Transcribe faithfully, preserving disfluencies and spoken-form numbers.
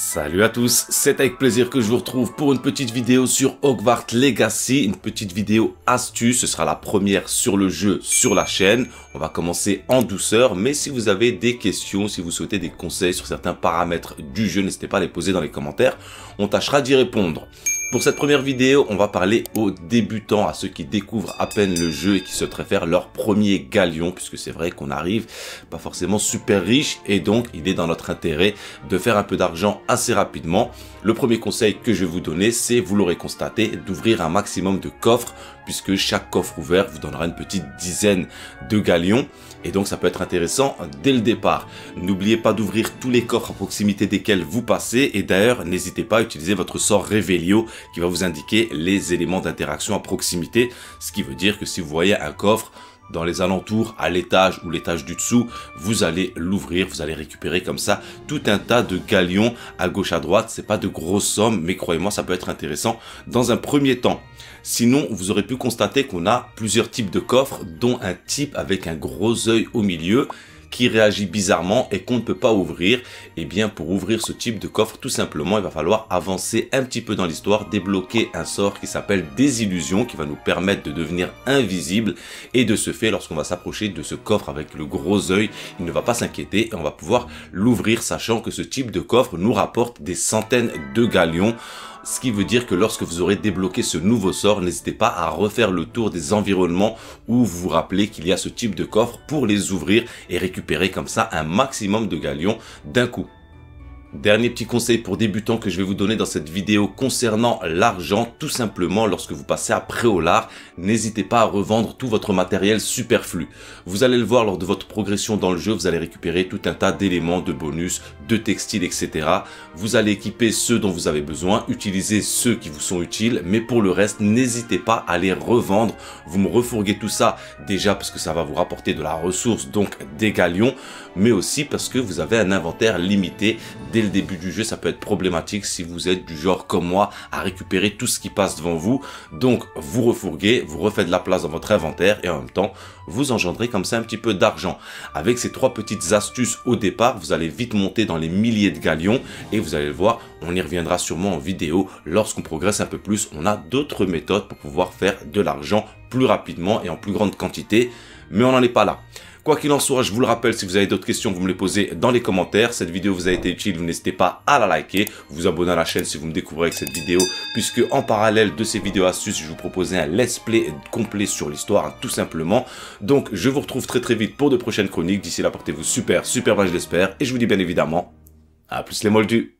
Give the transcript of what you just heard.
Salut à tous, c'est avec plaisir que je vous retrouve pour une petite vidéo sur Hogwarts Legacy, une petite vidéo astuce, ce sera la première sur le jeu sur la chaîne. On va commencer en douceur, mais si vous avez des questions, si vous souhaitez des conseils sur certains paramètres du jeu, n'hésitez pas à les poser dans les commentaires, on tâchera d'y répondre. Pour cette première vidéo, on va parler aux débutants, à ceux qui découvrent à peine le jeu et qui souhaiteraient faire leur premier galion, puisque c'est vrai qu'on arrive pas forcément super riche et donc il est dans notre intérêt de faire un peu d'argent assez rapidement. Le premier conseil que je vais vous donner, c'est, vous l'aurez constaté, d'ouvrir un maximum de coffres, puisque chaque coffre ouvert vous donnera une petite dizaine de galions. Et donc ça peut être intéressant dès le départ. N'oubliez pas d'ouvrir tous les coffres à proximité desquels vous passez. Et d'ailleurs, n'hésitez pas à utiliser votre sort Revelio qui va vous indiquer les éléments d'interaction à proximité. Ce qui veut dire que si vous voyez un coffre dans les alentours, à l'étage ou l'étage du dessous, vous allez l'ouvrir, vous allez récupérer comme ça tout un tas de galions à gauche à droite. C'est pas de grosses sommes, mais croyez-moi, ça peut être intéressant dans un premier temps. Sinon, vous aurez pu constater qu'on a plusieurs types de coffres, dont un type avec un gros œil au milieu qui réagit bizarrement et qu'on ne peut pas ouvrir. Et bien, pour ouvrir ce type de coffre, tout simplement, il va falloir avancer un petit peu dans l'histoire, débloquer un sort qui s'appelle Désillusion, qui va nous permettre de devenir invisible. Et de ce fait, lorsqu'on va s'approcher de ce coffre avec le gros œil, il ne va pas s'inquiéter et on va pouvoir l'ouvrir, sachant que ce type de coffre nous rapporte des centaines de galions. Ce qui veut dire que lorsque vous aurez débloqué ce nouveau sort, n'hésitez pas à refaire le tour des environnements où vous vous rappelez qu'il y a ce type de coffre pour les ouvrir et récupérer comme ça un maximum de galions d'un coup. Dernier petit conseil pour débutants que je vais vous donner dans cette vidéo concernant l'argent, tout simplement lorsque vous passez à Préolard, n'hésitez pas à revendre tout votre matériel superflu. Vous allez le voir lors de votre progression dans le jeu, vous allez récupérer tout un tas d'éléments, de bonus, de textiles, et cetera. Vous allez équiper ceux dont vous avez besoin, utiliser ceux qui vous sont utiles, mais pour le reste, n'hésitez pas à les revendre. Vous me refourguez tout ça déjà parce que ça va vous rapporter de la ressource, donc des galions, mais aussi parce que vous avez un inventaire limité. Dès le début du jeu, ça peut être problématique si vous êtes du genre comme moi à récupérer tout ce qui passe devant vous. Donc vous refourguez, vous refaites de la place dans votre inventaire et en même temps vous engendrez comme ça un petit peu d'argent. Avec ces trois petites astuces au départ, vous allez vite monter dans les milliers de galions et vous allez le voir, on y reviendra sûrement en vidéo. Lorsqu'on progresse un peu plus, on a d'autres méthodes pour pouvoir faire de l'argent plus rapidement et en plus grande quantité, mais on n'en est pas là. Quoi qu'il en soit, je vous le rappelle, si vous avez d'autres questions, vous me les posez dans les commentaires. Cette vidéo vous a été utile, vous n'hésitez pas à la liker, vous abonner à la chaîne si vous me découvrez avec cette vidéo, puisque en parallèle de ces vidéos astuces, je vous proposais un let's play complet sur l'histoire, tout simplement. Donc, je vous retrouve très très vite pour de prochaines chroniques. D'ici là, portez-vous super, super bien, je l'espère. Et je vous dis bien évidemment, à plus les moldus.